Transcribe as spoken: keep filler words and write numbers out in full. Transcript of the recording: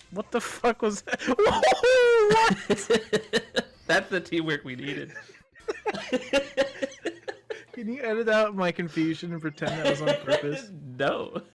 What the fuck was that? Whoa, what? That's the teamwork we needed. Can you edit out my confusion and pretend that was on purpose? No.